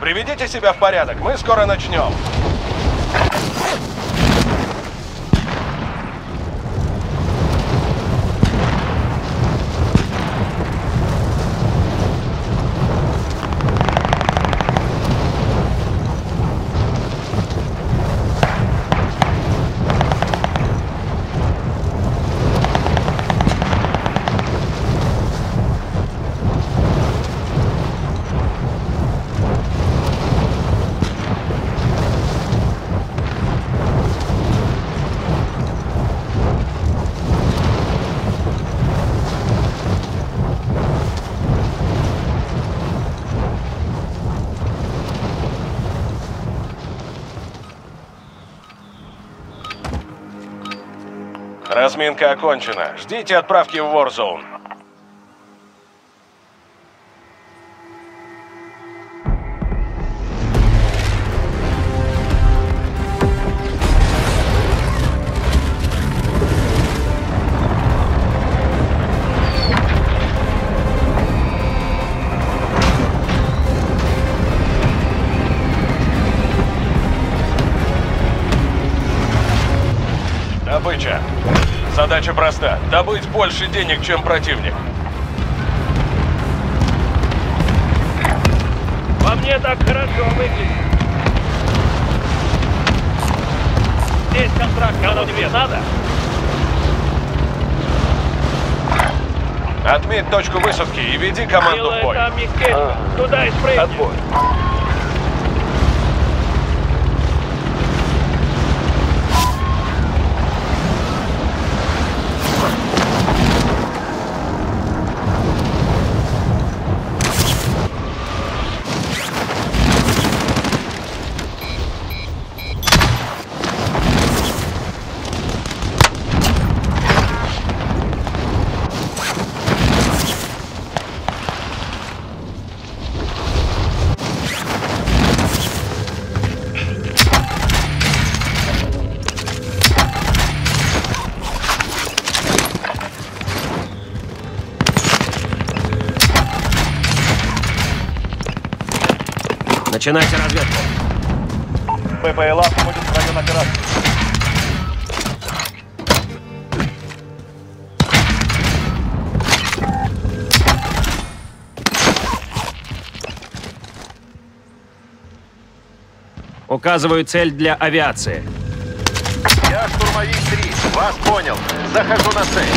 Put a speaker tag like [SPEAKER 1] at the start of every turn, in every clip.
[SPEAKER 1] приведите себя в порядок, мы скоро начнем. Разминка окончена. Ждите отправки в Warzone. Добыча. Задача проста. Добыть больше денег, чем противник.
[SPEAKER 2] По мне так хорошо выглядит. Здесь контракт, оно тебе надо?
[SPEAKER 1] Отметь точку высадки и веди команду в бой.
[SPEAKER 2] Там местечко. Туда и спрыгни.
[SPEAKER 3] Отбой.
[SPEAKER 4] Начинайте разведку.
[SPEAKER 3] БПЛА входит в район операции.
[SPEAKER 4] Указываю цель для авиации.
[SPEAKER 3] Я штурмовик 3. Вас понял. Захожу на цель.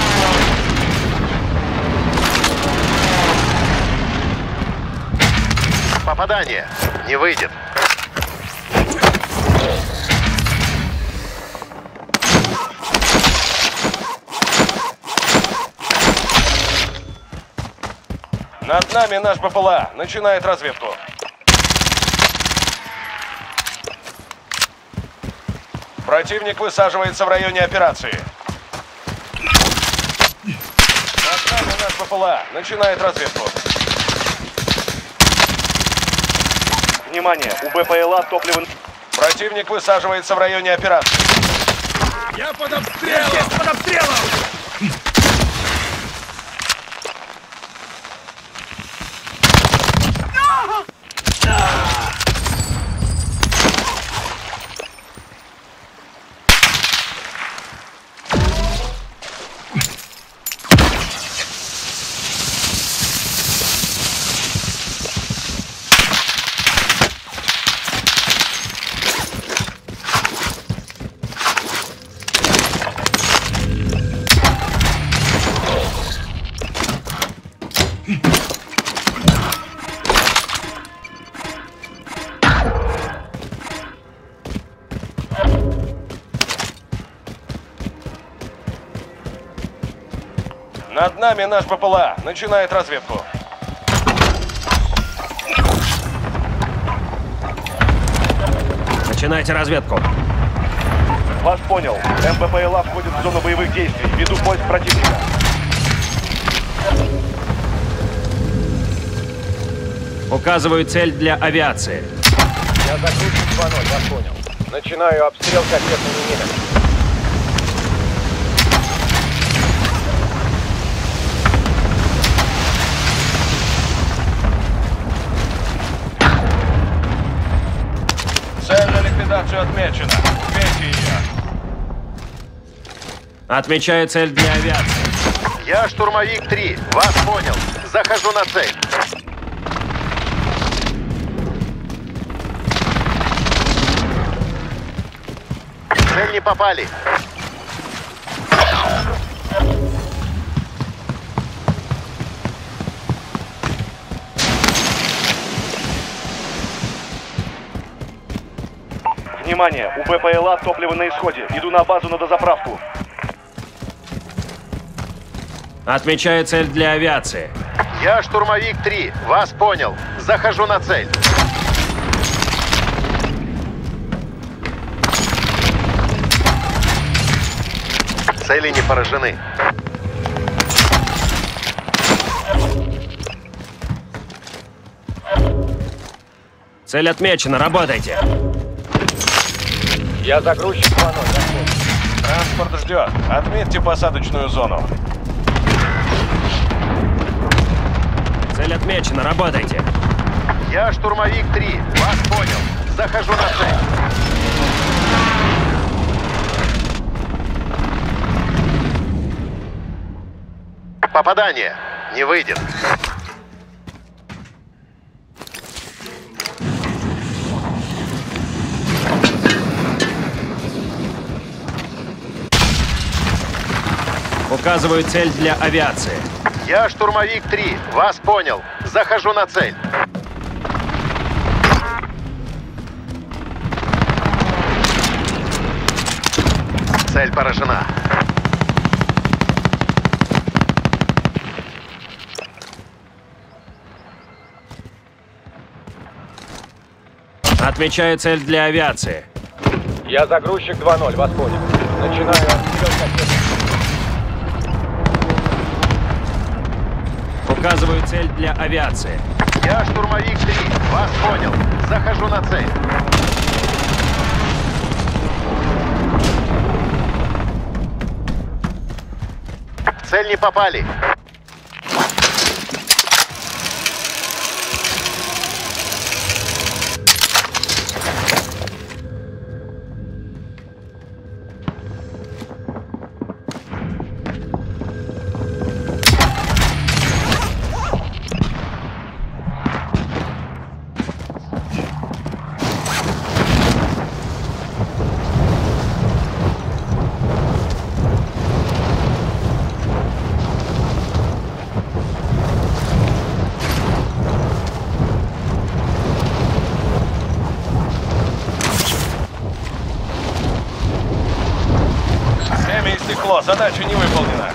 [SPEAKER 3] Попадание. Не выйдет.
[SPEAKER 1] Над нами наш БПЛА. Начинает разведку. Противник высаживается в районе операции. Над нами наш БПЛА. Начинает разведку.
[SPEAKER 3] Внимание, у БПЛА топливо...
[SPEAKER 1] Противник высаживается в районе операции.
[SPEAKER 2] Я под обстрелом! Я под обстрелом!
[SPEAKER 1] Над нами наш БПЛА. Начинает разведку.
[SPEAKER 4] Начинайте разведку.
[SPEAKER 3] Вас понял. МБПЛА входит в зону боевых действий. Веду поиск противника.
[SPEAKER 4] Указываю цель для авиации.
[SPEAKER 2] Я закручу 2-0, вас понял. Начинаю обстрел кассетными минами.
[SPEAKER 4] Отмечаю цель для авиации.
[SPEAKER 5] Я штурмовик 3. Вас понял. Захожу на цель. В цель не попали.
[SPEAKER 3] Внимание, у БПЛА топливо на исходе. Иду на базу на дозаправку.
[SPEAKER 4] Отмечаю цель для авиации.
[SPEAKER 5] Я штурмовик 3. Вас понял. Захожу на цель. Цели не поражены.
[SPEAKER 4] Цель отмечена, работайте.
[SPEAKER 2] Я загрузчик 2-0, я понял.
[SPEAKER 1] Транспорт ждет. Отметьте посадочную зону.
[SPEAKER 4] Цель отмечена, работайте.
[SPEAKER 5] Я штурмовик 3. Вас понял. Захожу на цель. Попадание. Не выйдет.
[SPEAKER 4] Указываю цель для авиации.
[SPEAKER 5] Я штурмовик 3. Вас понял. Захожу на цель. Цель поражена.
[SPEAKER 4] Отмечаю цель для авиации.
[SPEAKER 2] Я загрузчик 2-0, вас понял. Начинаю обстрел кассеты.
[SPEAKER 4] Указываю цель для авиации.
[SPEAKER 5] Я штурмовик 3. Вас понял. Захожу на цель. В цель не попали.
[SPEAKER 1] Время истекло, задача не выполнена.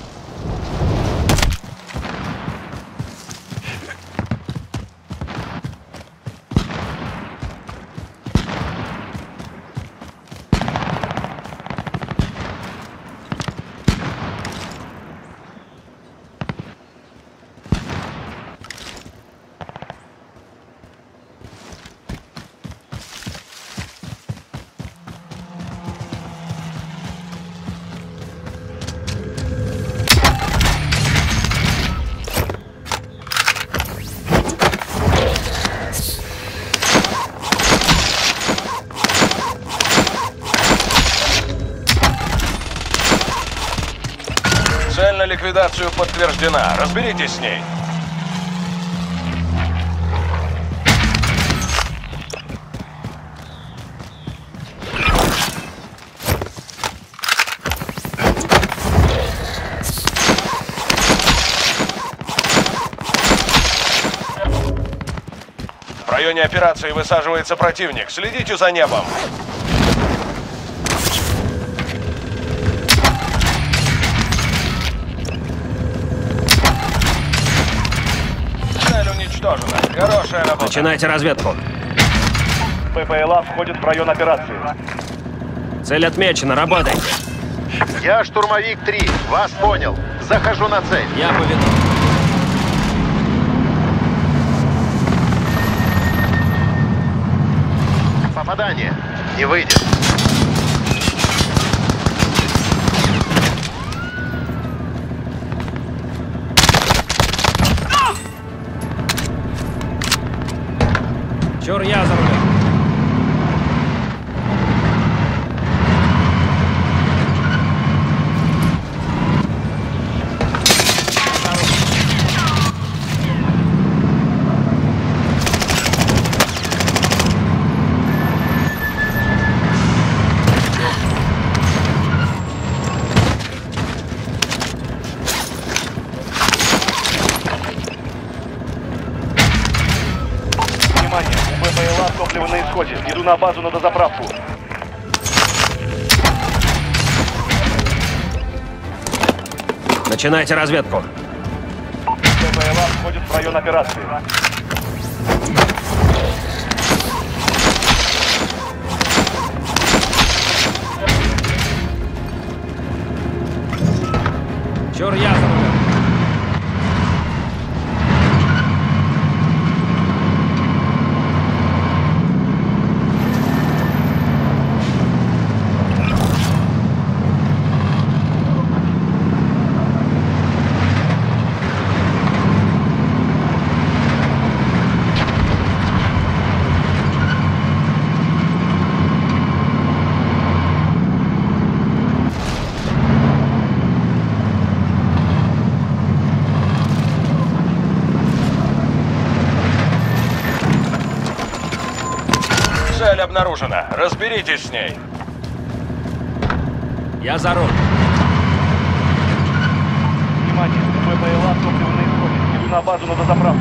[SPEAKER 1] Цель на ликвидацию подтверждена. Разберитесь с ней. В районе операции высаживается противник. Следите за небом. Цель уничтожена. Хорошая работа.
[SPEAKER 4] Начинайте разведку.
[SPEAKER 3] БПЛА входит в район операции.
[SPEAKER 4] Цель отмечена, работайте.
[SPEAKER 5] Я штурмовик 3. Вас понял. Захожу на цель.
[SPEAKER 4] Я поведу.
[SPEAKER 5] Попадание. Не выйдет.
[SPEAKER 4] Чур, я за рулем.
[SPEAKER 3] Топливо на исходе. Иду на базу на дозаправку.
[SPEAKER 4] Начинайте разведку.
[SPEAKER 3] МБПЛА входит в район операции.
[SPEAKER 4] Чур, я за рулем.
[SPEAKER 1] Цель обнаружена. Разберитесь с ней.
[SPEAKER 4] Я за руль.
[SPEAKER 3] Внимание, МБПЛА топливо на исходе. Иду на базу на дозаправку.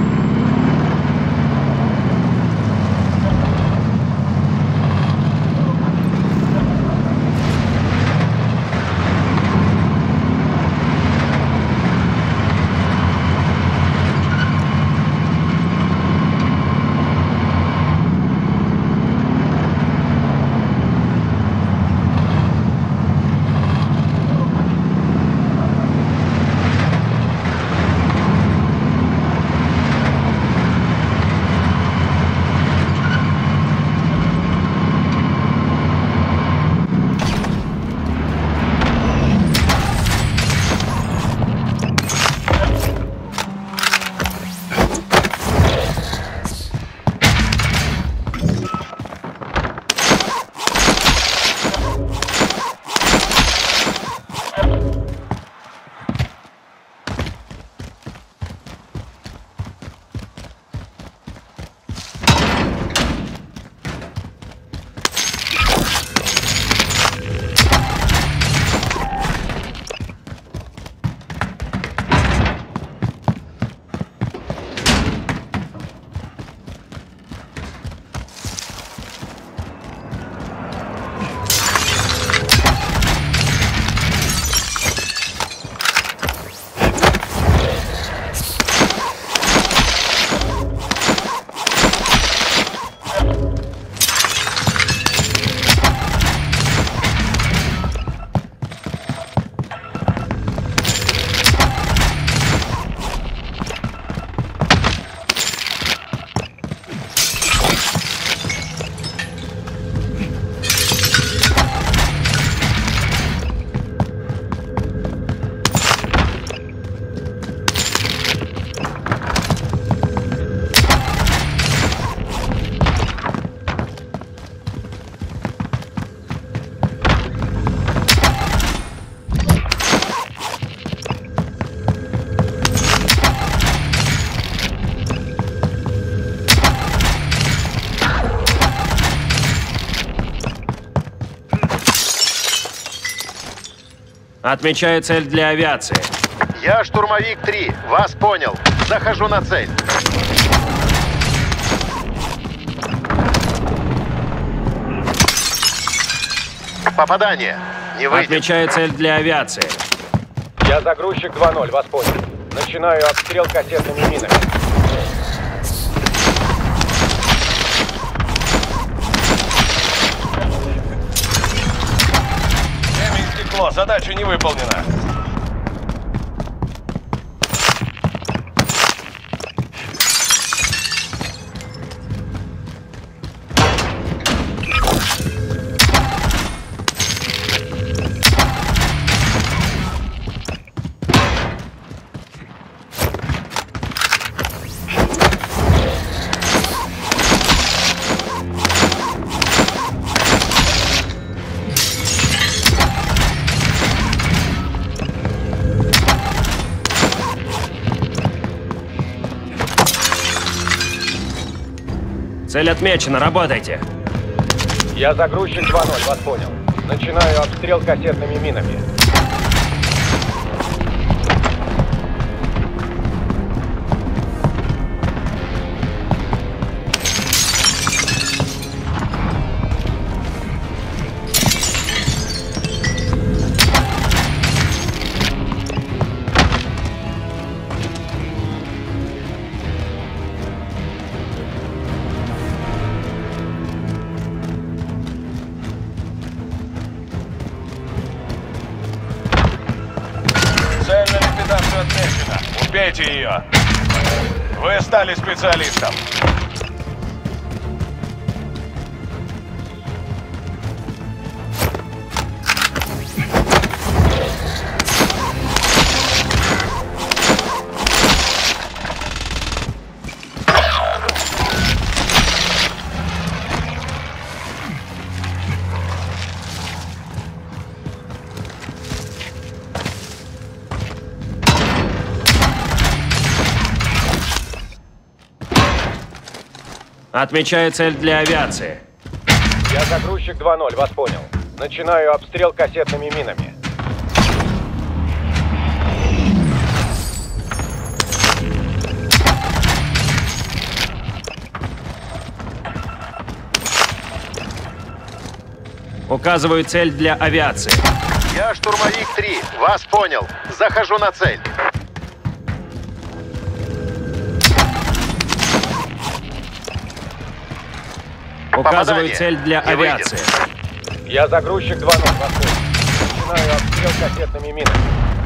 [SPEAKER 4] Отмечаю цель для авиации.
[SPEAKER 5] Я штурмовик 3. Вас понял. Захожу на цель. Попадание. Не выйдет.
[SPEAKER 4] Отмечаю цель для авиации.
[SPEAKER 2] Я загрузчик 2-0, вас понял. Начинаю обстрел кассетными минами.
[SPEAKER 1] Время истекло, задача не выполнена.
[SPEAKER 4] Цель отмечена, работайте.
[SPEAKER 2] Я загрузчик 2-0, вас понял. Начинаю обстрел кассетными минами.
[SPEAKER 1] Цель отмечена. Убейте ее. Вы стали специалистом.
[SPEAKER 4] Отмечаю цель для авиации.
[SPEAKER 2] Я загрузчик 2-0, вас понял. Начинаю обстрел кассетными минами.
[SPEAKER 4] Указываю цель для авиации.
[SPEAKER 5] Я штурмовик 3. Вас понял. Захожу на цель.
[SPEAKER 4] Указываю
[SPEAKER 5] Попадание.
[SPEAKER 4] цель для
[SPEAKER 5] Не выйдет.
[SPEAKER 4] авиации.
[SPEAKER 2] Я загрузчик 2-0, вас понял. Начинаю обстрел кассетными минами.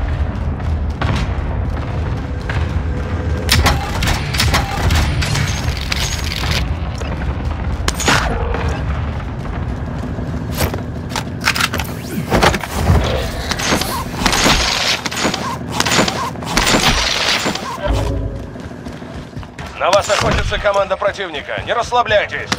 [SPEAKER 1] На вас охотится команда противника. Не расслабляйтесь.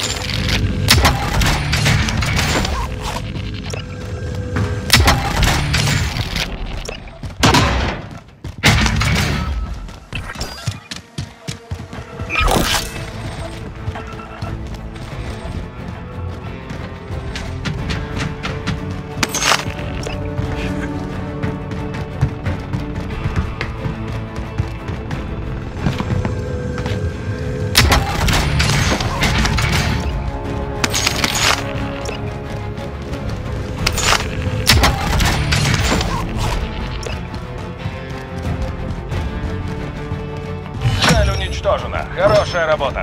[SPEAKER 1] Цель уничтожена. Хорошая работа.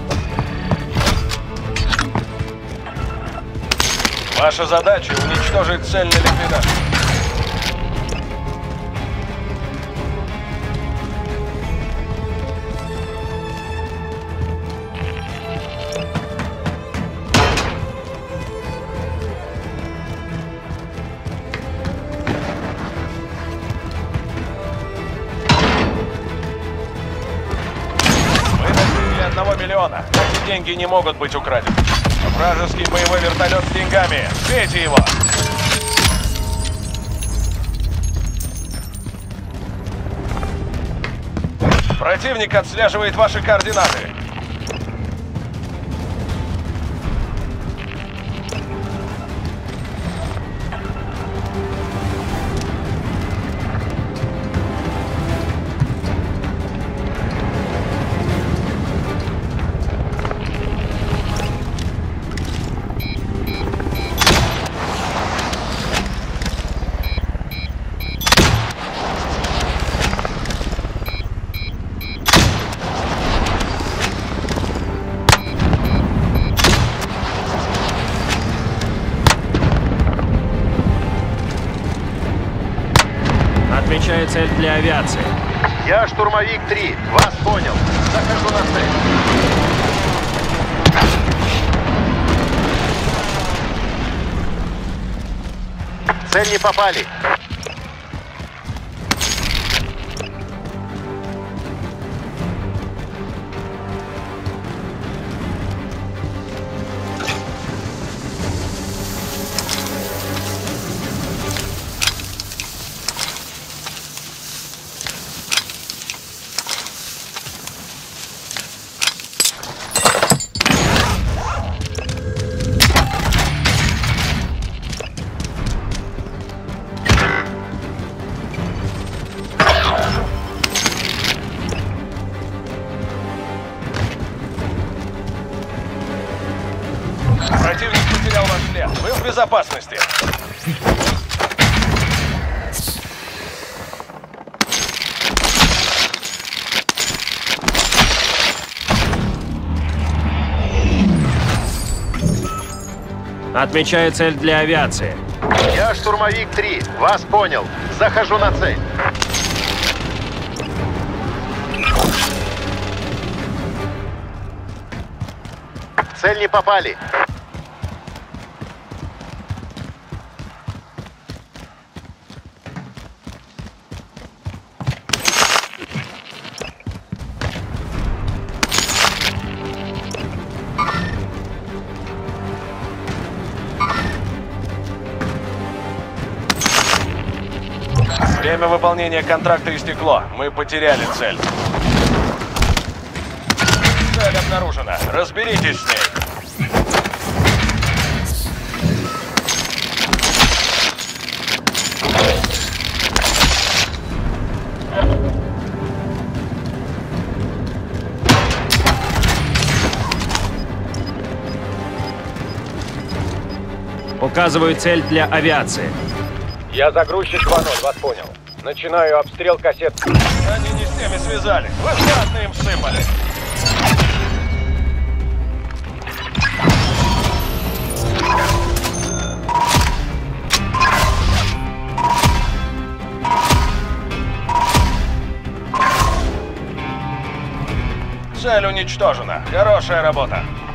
[SPEAKER 1] Ваша задача — уничтожить цель на ликвидацию. Вы достигли 1 миллиона. Эти деньги не могут быть украдены. Вражеский боевой вертолет с деньгами. Бейте его! Противник отслеживает ваши координаты.
[SPEAKER 4] Отмечаю цель для авиации.
[SPEAKER 5] Я штурмовик 3. Вас понял. Захожу на цель. Цель не попали. Противник потерял ваш след. Вы в безопасности.
[SPEAKER 4] Отмечаю цель для авиации.
[SPEAKER 5] Я штурмовик 3. Вас понял. Захожу на цель. цель не попали.
[SPEAKER 1] Время выполнения контракта истекло. Мы потеряли цель. Цель обнаружена. Разберитесь с ней.
[SPEAKER 4] Указываю цель для авиации.
[SPEAKER 2] Я загрузчик 2-0, вас понял. Начинаю обстрел кассет.
[SPEAKER 1] Они не с теми связали. Вы красные им всыпали. Цель уничтожена. Хорошая работа.